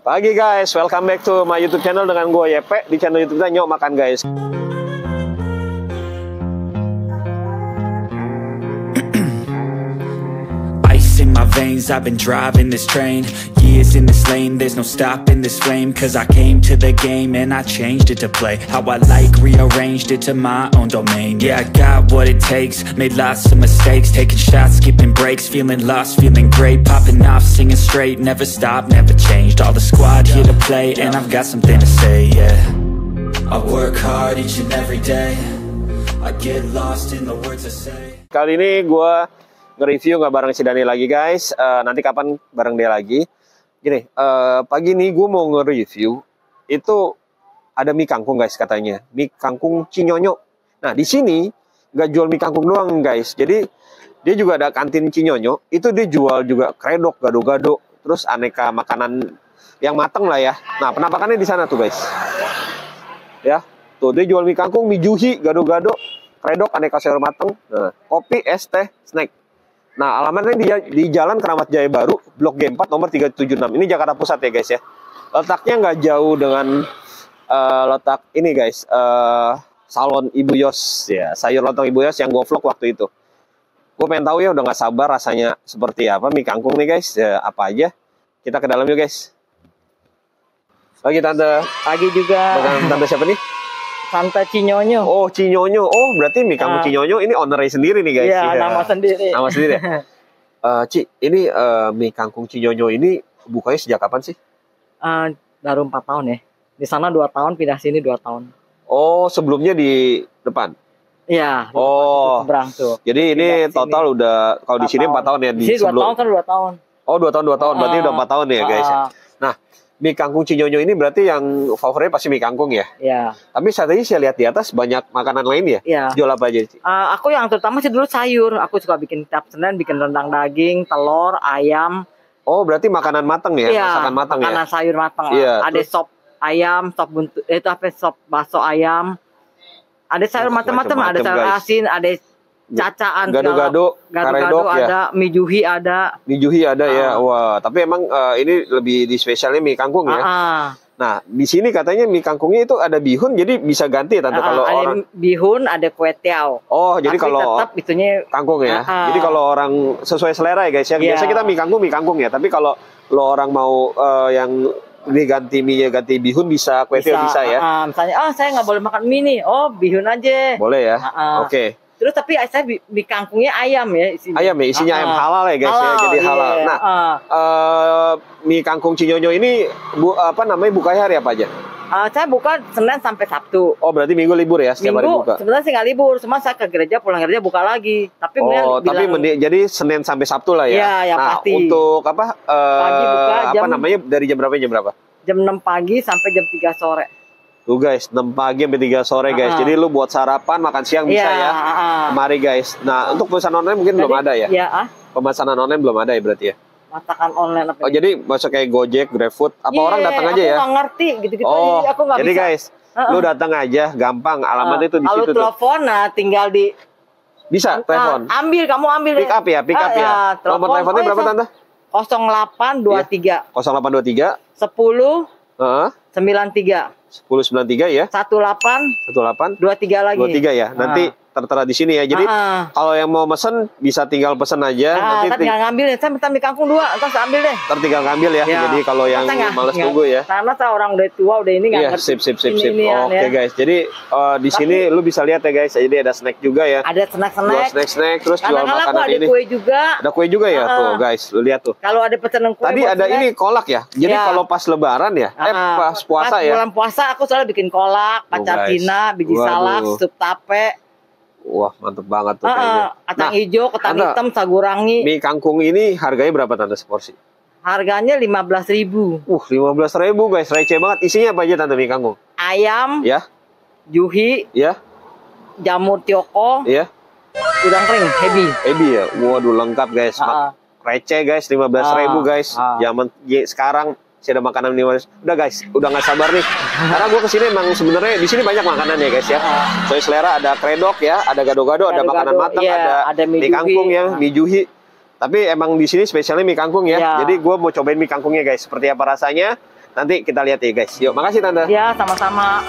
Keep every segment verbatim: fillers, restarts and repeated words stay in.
Pagi guys, welcome back to my YouTube channel dengan gue Y P. Di channel YouTube kita Nyok Makan guys. Ice in my veins, I've been driving this train. Years in this lane, there's no stopping this flame. Cause I came to the game and I changed it to play how I like, rearranged it to my own domain. Yeah, I got what it takes, made lots of mistakes, taking shots, skipping breaks, feeling lost, feeling great, popping off, singing straight, never stopped, never changed. All the squad here to play and I've got something to say, yeah. I work hard each and every day, I get lost in the words I say. Kali ini gue nge-review nggak bareng si Dani lagi guys. uh, Nanti kapan bareng dia lagi. Gini, uh, pagi ini gue mau nge-review. Itu ada mie kangkung guys katanya. Mie kangkung Cinyonyo. Nah di sini nggak jual mie kangkung doang guys. Jadi dia juga ada kantin Cinyonyo. Itu dia jual juga kredok, gado-gado. Terus aneka makanan yang mateng lah ya. Nah penampakannya di sana tuh guys. Ya, tuh dia jual mie kangkung, mie juhi, gado-gado, kredok, aneka sayur mateng. Nah, kopi, es, teh, snack. Nah, alamatnya di, di Jalan Keramat Jaya Baru, Blok G empat, nomor tiga tujuh enam. Ini Jakarta Pusat ya guys ya. Letaknya nggak jauh dengan uh, letak ini guys, uh, salon Ibu Yos ya, sayur lontong Ibu Yos yang gue vlog waktu itu. Gue pengen tahu ya, udah nggak sabar rasanya seperti apa mie kangkung nih guys. Ya, apa aja? Kita ke dalam yuk guys. Pagi tante. Pagi juga. Dengan tante siapa nih? Tante Cinyonyo. Oh, Cinyonyo. Oh, berarti mie kangkung uh, Cinyonyo ini ownernya sendiri nih guys. Iya, ya. nama sendiri. Nama sendiri. uh, Ci, ini uh, mie kangkung Cinyonyo ini bukanya sejak kapan sih? Uh, baru empat tahun ya. Di sana dua tahun, pindah sini dua tahun. Oh, sebelumnya di depan? Iya. Oh. Seberang tuh. Jadi ini total sini. Udah kalau di sini empat tahun ya di, di sini sebelum. dua tahun kan dua tahun. Oh, dua tahun dua tahun. Berarti uh, udah empat tahun ya guys. Uh, nah. Mie kangkung Cinyonyo ini berarti yang favorit pasti mie kangkung ya? Iya. Tapi saat ini saya lihat di atas banyak makanan lain ya? Iya. Jual apa aja sih? Uh, aku yang terutama sih dulu sayur. Aku suka bikin tiap Senin, bikin rendang daging, telur, ayam. Oh, berarti makanan matang ya? Iya, masakan matang ya? Makanan sayur matang. Iya, ada terus... sop ayam, sop buntu, itu apa? Sop bakso ayam. Ada sayur oh, macam-macam, ada sayur guys. Asin, ada cacaan, gado-gado, gado-gado ada, ya? Mie juhi ada. Mie juhi ada uh. ya, wah. Tapi emang uh, ini lebih di spesialnya mie kangkung ya. Uh. Nah, di sini katanya mie kangkungnya itu ada bihun, jadi bisa ganti tante uh, kalau ada orang. Bihun, ada kue tiaw. Oh, jadi kalau tetap itunya kangkung ya. Uh. Jadi kalau orang sesuai selera ya guys ya. Biasa yeah. kita mie kangkung, mie kangkung ya. Tapi kalau lo orang mau uh, yang diganti mie ganti bihun bisa, kue tiaw bisa, bisa ya. Uh, misalnya, ah oh, saya nggak boleh makan mie nih, oh bihun aja. Boleh ya. Uh, uh. Oke. Okay. Terus tapi saya mie kangkungnya ayam ya isinya. Ayam ya, isinya uh, ayam halal ya guys halal, ya, jadi halal. Yeah. Nah, uh. Uh, mie kangkung Cinyonyo ini bu, apa namanya bukanya hari apa aja? Uh, saya buka Senin sampai Sabtu. Oh, berarti Minggu libur ya, setiap Minggu, hari buka? Sebenarnya sih nggak libur, cuma saya ke gereja, pulang gereja buka lagi. Tapi oh, tapi bilang, jadi Senin sampai Sabtu lah ya? Iya, ya nah, pasti. Untuk apa? Uh, pagi buka jam, apa namanya, dari jam berapa jam berapa? Jam enam pagi sampai jam tiga sore. Tuh guys, enam pagi sampai tiga sore guys. Uh -huh. Jadi lu buat sarapan, makan siang bisa yeah, ya. Uh -huh. Mari guys. Nah, untuk pemesanan online mungkin jadi, belum ada ya? Iya, uh. Pemesanan online belum ada ya berarti ya? Masakan online apa? Oh, jadi masuk kayak Gojek, GrabFood, apa yeah, orang datang aja ya? Aku nggak ngerti gitu-gitu. Oh, aku nggak jadi bisa. guys, uh -uh. lu datang aja, gampang. Alamatnya uh, itu di situ tuh. Kalau telepon, nah tinggal di bisa uh, telepon. Ambil, kamu ambil. Pick up ya, pick up uh, ya. ya. Nomor teleponnya oh, berapa tante? nol delapan dua tiga. nol delapan dua tiga. sepuluh. Heeh. sembilan tiga. sepuluh sembilan tiga ya. satu delapan. satu delapan. dua tiga lagi. dua tiga ya. Nanti uh. tertera di sini ya. Jadi uh. kalau yang mau mesen bisa tinggal pesen aja. Nah, nanti tinggal ngambil ya. Saya minta mie kangkung dua, terus ambil deh. Ntar tinggal ngambil ya. ya. Jadi kalau yang males nunggu ya. Karena saya orang udah tua udah ini nggak iya, ngerti. Sip sip sip ini, sip. ini, Oke okay, ya. guys. Jadi uh, di Tapi, sini lu bisa lihat ya guys. Jadi ada snack juga ya. Ada snack-snack. Jual snack-snack terus jual makanan ada ini. Ada kue juga. Ada kue juga ya uh, tuh guys. Lu lihat tuh. Kalau ada pesanan kue. Tadi ada snack. Ini kolak ya. Jadi ya. Kalau pas lebaran ya, uh, eh pas puasa pas ya. Bulan puasa aku selalu bikin kolak, pacar Cina, biji Waduh. salak, sup tape. Wah, mantep banget tuh uh, kayaknya. Kacang nah, hijau, ketan anda, hitam, sagu rangi. Mie kangkung ini harganya berapa tante seporsi? Harganya lima belas ribu. Uh, lima belas ribu guys, receh banget. Isinya apa aja tante mie kangkung? Ayam. Ya. Juhi. Ya. Jamur tioko. Ya. Udang kering, hebi. Hebi ya? Waduh, lengkap guys. Uh, uh. Receh guys, lima belas ribu guys. Uh, uh. Zaman sekarang masih ada makanan lima belas. Udah guys, udah nggak sabar nih. Karena gue kesini emang sebenarnya di sini banyak makanan ya guys ya. Soalnya selera ada kredok ya, ada gado-gado, ada makanan matang, iya, ada, ada mie, mie kangkung ya, mie juhi. Tapi emang di sini spesialnya mie kangkung ya. ya. Jadi gue mau cobain mie kangkungnya guys. Seperti apa rasanya? Nanti kita lihat ya guys. Yuk, makasih Tante. Ya, sama-sama.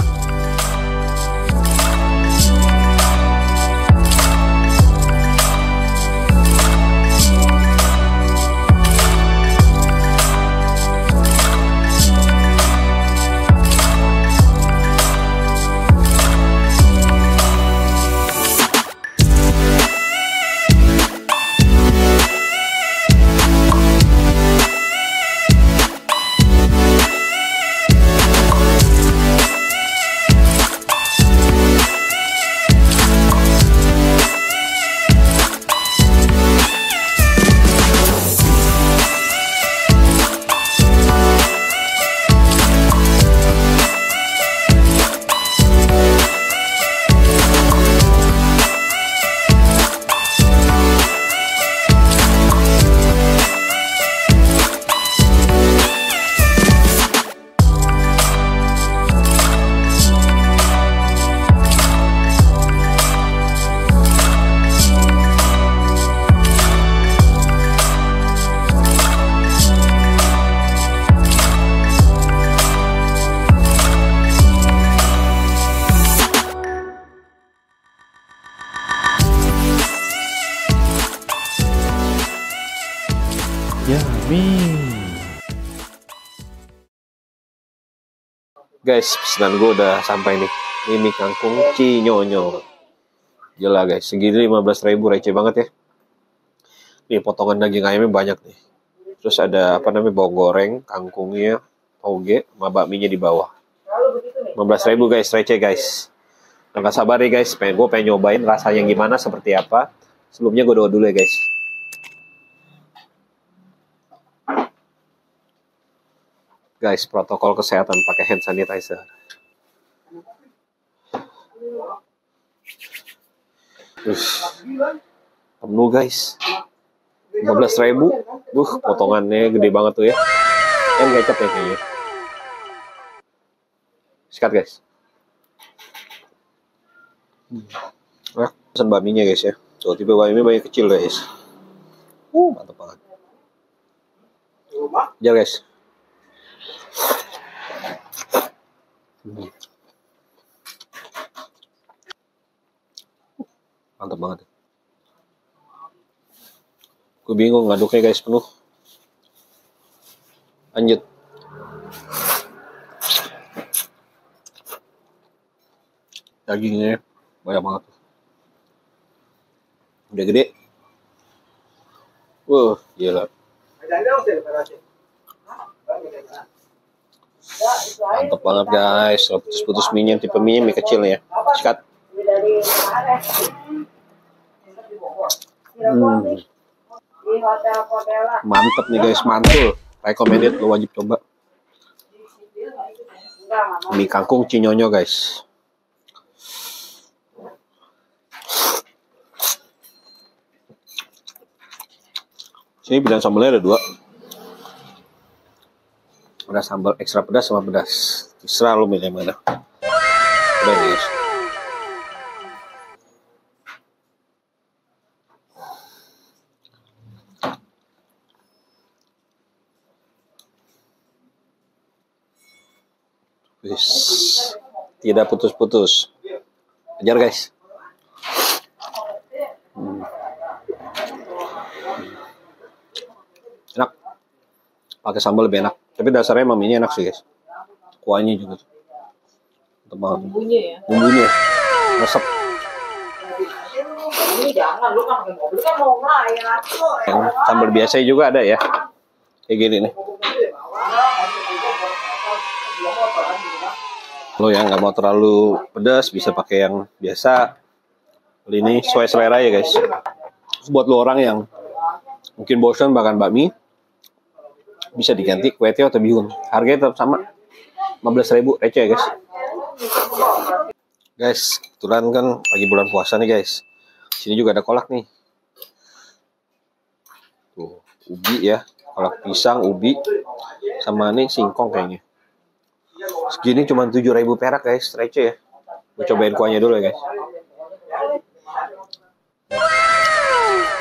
Guys, pesanan gue udah sampai nih. Ini mie kangkung Cinyonyo. Gila guys, segini lima belas ribu, receh banget ya. Nih potongan daging ayamnya banyak nih. Terus ada apa namanya, bawang goreng, kangkungnya, toge, sama bakminya di bawah. lima belas ribu guys, receh guys. Nggak sabar nih guys, pengen, gue pengen nyobain rasanya gimana, seperti apa. Sebelumnya gue doa dulu ya guys. Guys, protokol kesehatan pakai hand sanitizer. Uh, penuh guys. lima belas ribu. Uh, potongannya gede banget tuh ya. Kan kecap ya kayaknya. Sikat guys. Nah, pesan bakminya guys ya. Tuh, tipe bakminya banyak kecil guys. Uh, mantap banget. Ya guys. Hmm. Mantap banget. Gue bingung ngaduknya guys, penuh. Lanjut. Dagingnya banyak banget. Udah gede. Wah, gila. Mantap banget guys. Putus-putus mie, tipe mie mie kecil ya. Sikat. Hmm. Mantep nih guys, mantul. Recommended, lo wajib coba. Mie kangkung Cinyonyo guys. Sini pilihan sambalnya ada dua. Ada sambal ekstra pedas sama pedas. Terserah lo milih yang mana. Udah guys. Wis, tidak putus-putus. Ajar guys. Hmm. Enak. Pakai sambal lebih enak. Tapi dasarnya maminya enak sih guys. Kuahnya juga. Mantap banget. Bumbunya ya. Bumbunya. Resep. Jangan lu kan pakai mobil kan mau melayat. Sambal biasa juga ada ya. Kayak gini nih. Lo yang nggak mau terlalu pedas bisa pakai yang biasa. Ini sesuai selera ya guys. Buat lo orang yang mungkin bosan makan bakmi, bisa diganti kue tiaw atau bihun. Harganya tetap sama, lima belas ribu, receh guys. Guys, kebetulan kan lagi bulan puasa nih guys. Sini juga ada kolak nih. Tuh, ubi ya, kolak pisang, ubi, sama nih singkong kayaknya. Segini cuma tujuh ribu perak guys, receh ya. Gue cobain kuahnya dulu ya guys.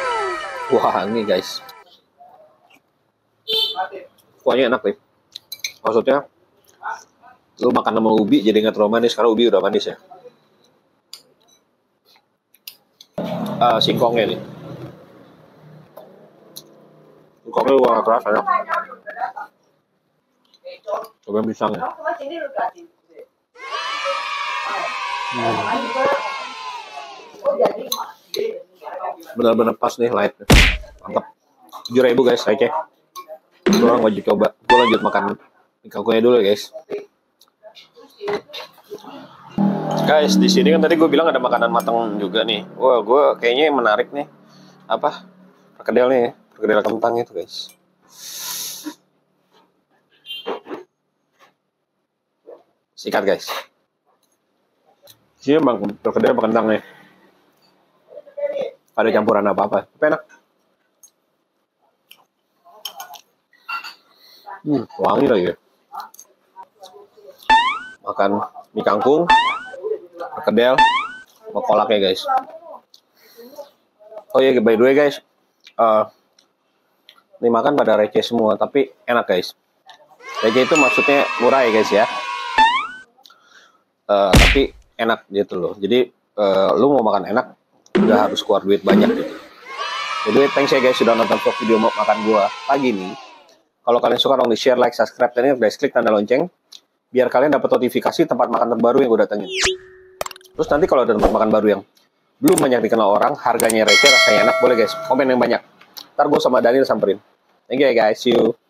Wah, ini guys. Kuahnya enak nih. Maksudnya lu makan sama ubi jadi nggak terlalu manis karena ubi udah manis ya. Uh, singkongnya nih. Singkongnya gua nggak keras enak. Coba pisangnya. Hmm. Benar-benar pas nih light. Mantap. tujuh ribu guys, oke. Okay. Gue orang wajib coba. Gue lanjut makan kangkungnya dulu ya guys. Guys, di sini kan tadi gue bilang ada makanan matang juga nih. Wah, gue kayaknya menarik nih. Apa? Perkedel nih, perkedel kentang itu guys. Sikat guys. Sini bang, perkedel apa kentang nih. Ada campuran apa-apa. Tapi enak. Hmm, wangi lagi ya. Makan mie kangkung, perkedel, mau kolak ya guys. Oh iya, yeah, by the way guys, uh, ini makan pada receh semua, tapi enak guys. Receh itu maksudnya murah ya guys ya. Uh, tapi enak gitu loh. Jadi uh, lu mau makan enak, udah harus keluar duit banyak gitu. Jadi thanks ya guys sudah nonton vlog video makan gua pagi nih. Kalau kalian suka tolong di share, like, subscribe, dan guys klik tanda lonceng biar kalian dapat notifikasi tempat makan terbaru yang gue datengin. Terus nanti kalau ada tempat makan baru yang belum banyak dikenal orang, harganya receh, rasanya enak, boleh guys komen yang banyak. Ntar gue sama Daniel samperin. Thank you ya guys, see you.